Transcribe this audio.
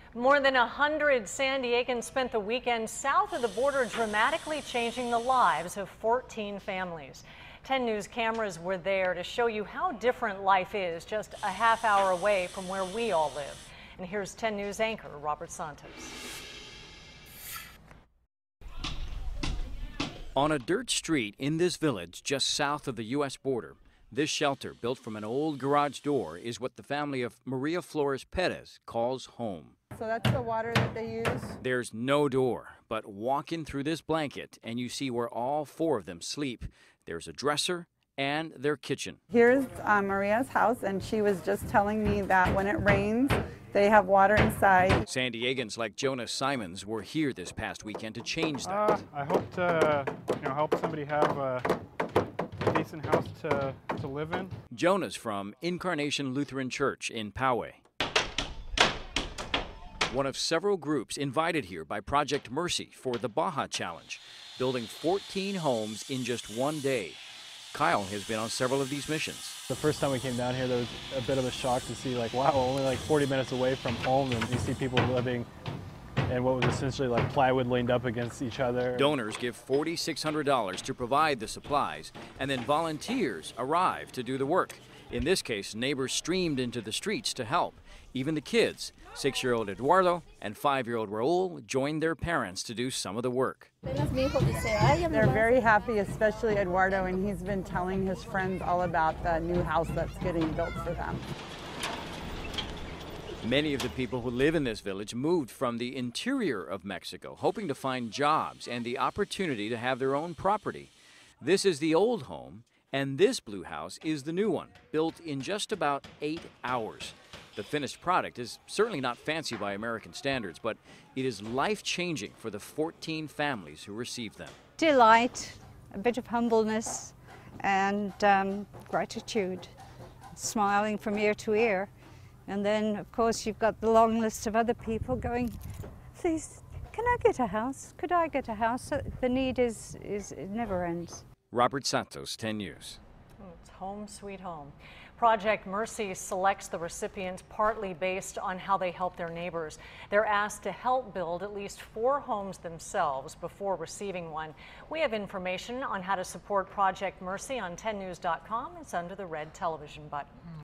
More than 100 San Diegans spent the weekend south of the border, dramatically changing the lives of 14 families. 10 News cameras were there to show you how different life is just a half hour away from where we all live. And here's 10 News anchor Robert Santos. On a dirt street in this village just south of the U.S. border, this shelter, built from an old garage door, is what the family of Maria Flores Perez calls home. So that's the water that they use? There's no door, but walk in through this blanket and you see where all four of them sleep. There's a dresser and their kitchen. Here's Maria's house, and she was just telling me that when it rains, they have water inside. San Diegans like Jonas Simons were here this past weekend to change that. I hope to help somebody have a decent house to live in. Jonas from Incarnation Lutheran Church in Poway. One of several groups invited here by Project Mercy for the Baja Challenge, building 14 homes in just one day. Kyle has been on several of these missions. The first time we came down here, there was a bit of a shock to see, like, wow, only like 40 minutes away from home, and you see people living in what was essentially like plywood leaned up against each other. Donors give $4,600 to provide the supplies, and then volunteers arrive to do the work. In this case, neighbors streamed into the streets to help. Even the kids, 6-year-old Eduardo and 5-year-old Raul, joined their parents to do some of the work. They're very happy, especially Eduardo, and he's been telling his friends all about the new house that's getting built for them. Many of the people who live in this village moved from the interior of Mexico, hoping to find jobs and the opportunity to have their own property. This is the old home, and this blue house is the new one, built in just about 8 hours. The finished product is certainly not fancy by American standards, but it is life-changing for the 14 families who received them. Delight, a bit of humbleness, and gratitude, smiling from ear to ear. And then, of course, you've got the long list of other people going, please, can I get a house? Could I get a house? The need it never ends. Robert Santos, 10 News. It's home sweet home. Project Mercy selects the recipients partly based on how they help their neighbors. They're asked to help build at least 4 homes themselves before receiving one. We have information on how to support Project Mercy on 10news.com. It's under the red television button.